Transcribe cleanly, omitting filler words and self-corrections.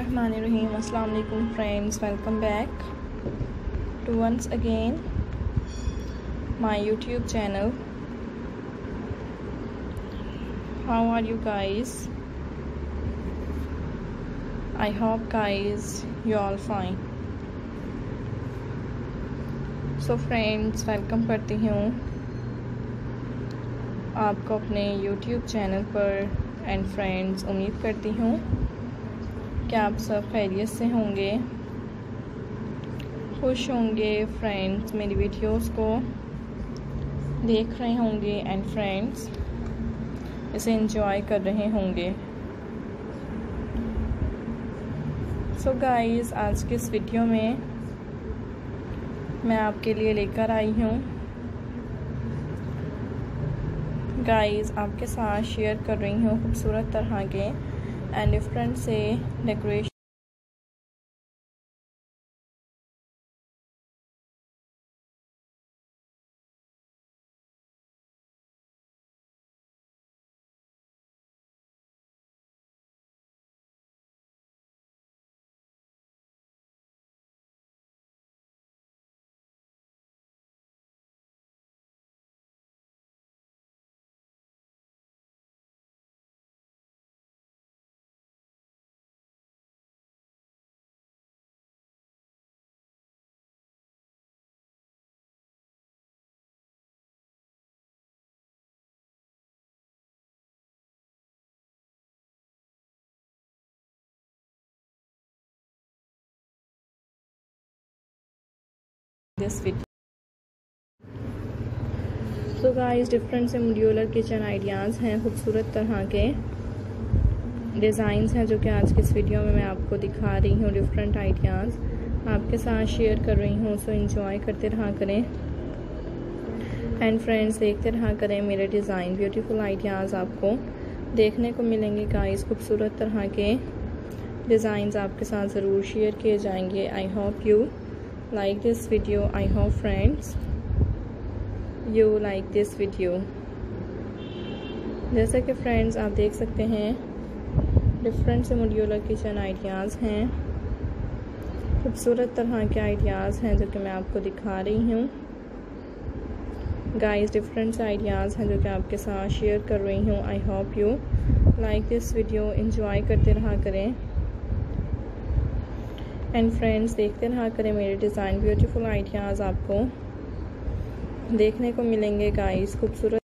बिस्मिल्लाहिर्रहमानिर्रहीम। अस्सलाम वालेकुम friends, welcome back to once again my YouTube channel. How are you guys? I hope guys you all fine. So friends, welcome करती हूँ आपको अपने YouTube channel पर। एंड फ्रेंड्स, उम्मीद करती हूँ कि आप सब खैरियत से होंगे, खुश होंगे। फ्रेंड्स, मेरी वीडियोस को देख रहे होंगे एंड फ्रेंड्स इसे एंजॉय कर रहे होंगे। सो गाइस, आज के इस वीडियो में मैं आपके लिए लेकर आई हूँ गाइस, आपके साथ शेयर कर रही हूँ खूबसूरत तरह के एंड डिफरेंट से decoration this video. So guys, different से मॉड्यूलर किचन आइडियाज़ हैं, खूबसूरत तरह के डिज़ाइंस हैं जो कि आज की इस वीडियो में मैं आपको दिखा रही हूँ। डिफरेंट आइडियाज़ आपके साथ शेयर कर रही हूँ। सो एंजॉय करते रहा करें एंड फ्रेंड्स देखते रहा करें मेरे डिज़ाइन। ब्यूटीफुल आइडियाज़ आपको देखने को मिलेंगे गाइस। खूबसूरत तरह के डिज़ाइंस आपके साथ ज़रूर शेयर किए जाएंगे। I hope you like this video. I hope friends you like this video. जैसे कि फ्रेंड्स आप देख सकते हैं, डिफरेंट से मॉड्यूलर किचन आइडियाज़ हैं, खूबसूरत तरह के आइडियाज़ हैं जो कि मैं आपको दिखा रही हूँ गाइस। डिफरेंट से आइडियाज़ हैं जो कि आपके साथ शेयर कर रही हूँ। I hope you like this video. Enjoy करते रहा करें एंड फ्रेंड्स देखते रहा करें मेरे डिज़ाइन। ब्यूटीफुल आइडियाज़ आपको देखने को मिलेंगे गाइस। खूबसूरत